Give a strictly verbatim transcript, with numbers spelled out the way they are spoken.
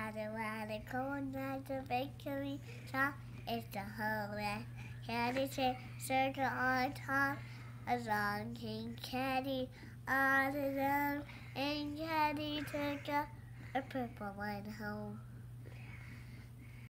Ride around the corner, the bakery shop is the whole way. Candy shake, circle on top, a long king candy all alone, and Candy took a, a purple one home.